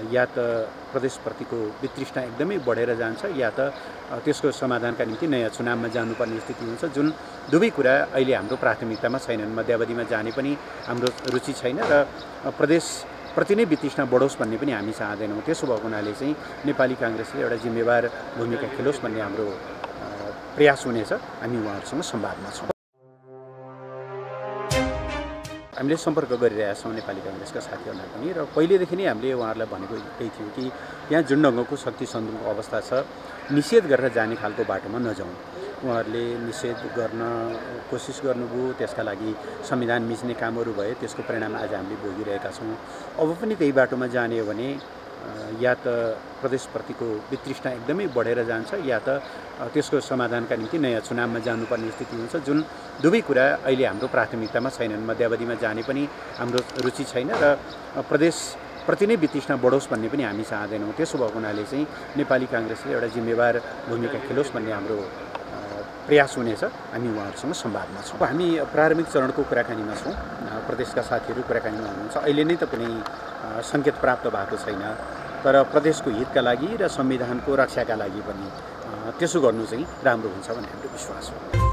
या त प्रदेशप्रतिको वितृष्णा एकदमै बढेर जान्छ या त त्यसको समाधानका निम्ति नयाँ चुनावमा जानुपर्ने स्थिति हुन्छ, जुन दुवै कुरा अहिले हाम्रो प्राथमिकतामा छैनन्। मध्यावधिमा जाने पनि हाम्रो रुचि छैन र प्रदेशप्रति नै वितृष्णा बढोस् भन्ने पनि हामी चाहँदैनौँ। त्यसो भएको हुनाले चाहिँ नेपाली काङ्ग्रेसले एउटा जिम्मेवार भूमिका खेलोस् भन्ने हाम्रो प्रयास हुनेछ। हामी उहाँहरूसँग संवादमा छौँ। हामीले सम्पर्क गरिरहेका छौँ नेपाली काङ्ग्रेसका साथीहरूलाई पनि, र पहिलेदेखि नै हामीले उहाँहरूलाई भनेको यही थियो कि यहाँ जुन ढङ्गको शक्ति सन्तुलनको अवस्था छ, निषेध गरेर जाने खालको बाटोमा नजाउँ। उहाँहरूले निषेध गर्न कोसिस गर्नुभयो, त्यसका लागि संविधान मिच्ने कामहरू भए, त्यसको परिणाम आज हामीले भोगिरहेका छौँ। अब पनि त्यही बाटोमा जाने हो भने या त प्रदेशप्रतिको वितृष्णा एकदमै बढेर जान्छ या त त्यसको समाधानका निम्ति नयाँ चुनावमा जानुपर्ने स्थिति हुन्छ, जुन दुवै कुरा अहिले हाम्रो प्राथमिकतामा छैनन्। मध्यावधिमा जाने पनि हाम्रो रुचि छैन र प्रदेशप्रति नै वितृष्णा बढोस् भन्ने पनि हामी चाहँदैनौँ। त्यसो भएको हुनाले चाहिँ नेपाली काङ्ग्रेसले एउटा जिम्मेवार भूमिका खेलोस् भन्ने हाम्रो प्रयास हुनेछ। हामी उहाँहरूसँग संवादमा छौँ। हामी प्रारम्भिक चरणको कुराकानीमा छौँ। प्रदेशका साथीहरू कुराकानीमा हुनुहुन्छ। अहिले नै त कुनै सङ्केत प्राप्त भएको छैन, तर प्रदेशको हितका लागि र संविधानको रक्षाका लागि पनि त्यसो गर्नु चाहिँ राम्रो हुन्छ भन्ने हाम्रो विश्वास हो।